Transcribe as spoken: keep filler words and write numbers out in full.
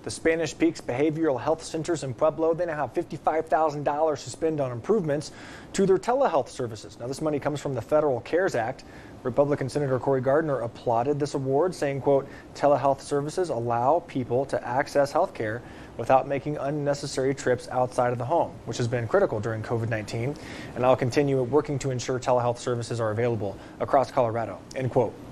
The Spanish Peaks Behavioral Health Centers in Pueblo, they now have fifty-five thousand dollars to spend on improvements to their telehealth services. Now, this money comes from the Federal CARES Act. Republican Senator Gardner applauded this award, saying, quote, telehealth services allow people to access health care without making unnecessary trips outside of the home, which has been critical during COVID nineteen. And I'll continue working to ensure telehealth services are available across Colorado, end quote.